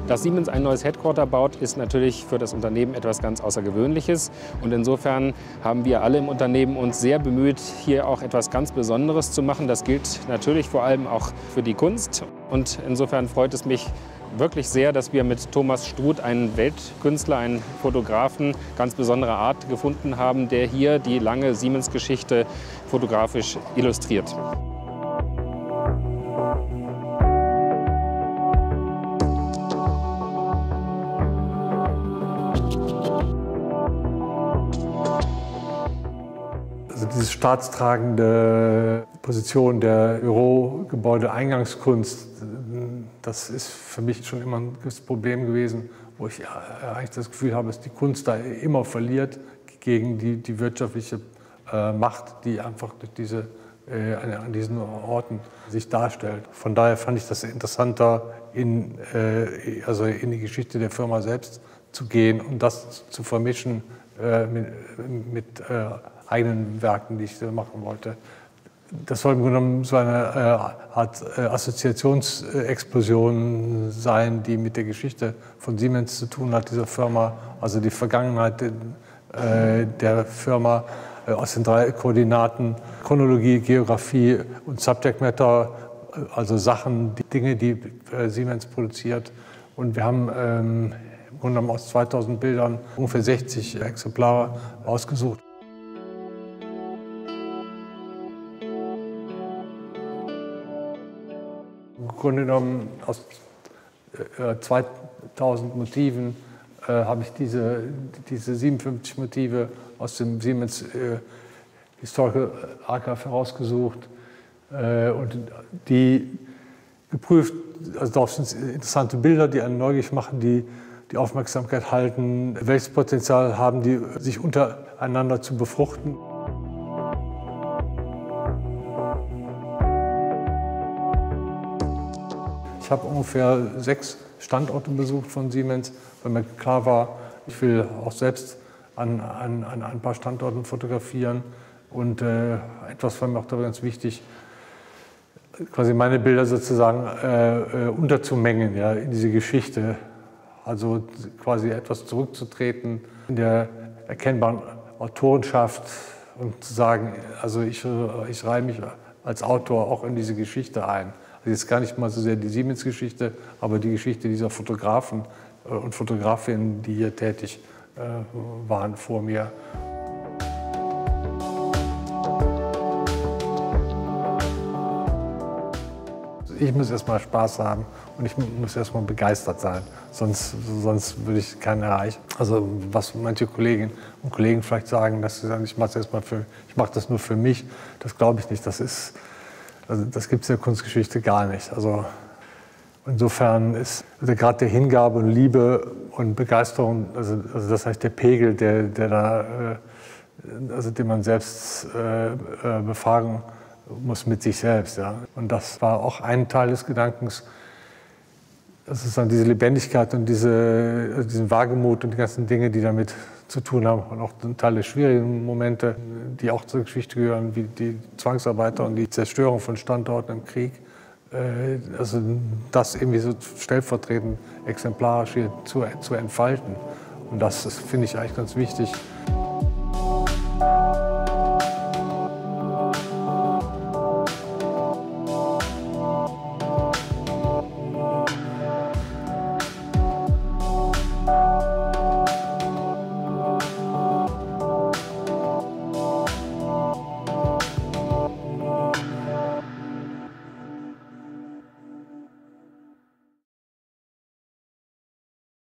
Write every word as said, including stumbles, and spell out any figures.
Dass Siemens ein neues Headquarter baut, ist natürlich für das Unternehmen etwas ganz Außergewöhnliches. Und insofern haben wir alle im Unternehmen uns sehr bemüht, hier auch etwas ganz Besonderes zu machen. Das gilt natürlich vor allem auch für die Kunst. Und insofern freut es mich wirklich sehr, dass wir mit Thomas Struth einen Weltkünstler, einen Fotografen ganz besonderer Art gefunden haben, der hier die lange Siemens-Geschichte fotografisch illustriert. Also diese staatstragende Position der Bürogebäude-Eingangskunst, das ist für mich schon immer ein Problem gewesen, wo ich eigentlich das Gefühl habe, dass die Kunst da immer verliert gegen die, die wirtschaftliche äh, Macht, die einfach durch diese, äh, an diesen Orten sich darstellt. Von daher fand ich das interessanter, in, äh, also in die Geschichte der Firma selbst zu gehen und das zu vermischen äh, mit, mit äh, eigenen Werken, die ich machen wollte. Das soll im Grunde genommen so eine äh, Art äh, Assoziationsexplosion sein, die mit der Geschichte von Siemens zu tun hat, dieser Firma, also die Vergangenheit äh, der Firma äh, aus den drei Koordinaten Chronologie, Geografie und Subject Matter, also Sachen, die Dinge, die äh, Siemens produziert. Und wir haben ähm, im Grunde genommen aus zweitausend Bildern ungefähr sechzig Exemplare ausgesucht. Im Grunde genommen aus äh, zweitausend Motiven äh, habe ich diese, diese siebenundfünfzig Motive aus dem Siemens äh, Historical Archive herausgesucht äh, und die geprüft. Also darauf sind interessante Bilder, die einen neugierig machen, die die Aufmerksamkeit halten. Welches Potenzial haben die, sich untereinander zu befruchten? Ich habe ungefähr sechs Standorte besucht von Siemens, weil mir klar war, ich will auch selbst an, an, an ein paar Standorten fotografieren. Und äh, etwas war mir auch da ganz wichtig, quasi meine Bilder sozusagen äh, unterzumengen, ja, in diese Geschichte. Also quasi etwas zurückzutreten in der erkennbaren Autorenschaft und zu sagen, also ich, ich reihe mich als Autor auch in diese Geschichte ein. Jetzt gar nicht mal so sehr die Siemens-Geschichte, aber die Geschichte dieser Fotografen und Fotografinnen, die hier tätig waren vor mir. Ich muss erstmal Spaß haben und ich muss erstmal begeistert sein, sonst, sonst würde ich keinen erreichen. Also was manche Kolleginnen und Kollegen vielleicht sagen, dass sie sagen, ich mache das erstmal für, ich mache das nur für mich, das glaube ich nicht. Das ist Also das gibt es in der Kunstgeschichte gar nicht. Also insofern ist also gerade der Hingabe und Liebe und Begeisterung, also, also das heißt der Pegel, der, der da, äh, also den man selbst äh, äh, befragen muss mit sich selbst. Ja. Und das war auch ein Teil des Gedankens. Das ist dann diese Lebendigkeit und diese, also diesen Wagemut und die ganzen Dinge, die damit zu tun haben. Und auch ein Teil der schwierigen Momente, die auch zur Geschichte gehören, wie die Zwangsarbeiter und die Zerstörung von Standorten im Krieg. Also das irgendwie so stellvertretend exemplarisch hier zu, zu entfalten. Und das, das finde ich eigentlich ganz wichtig.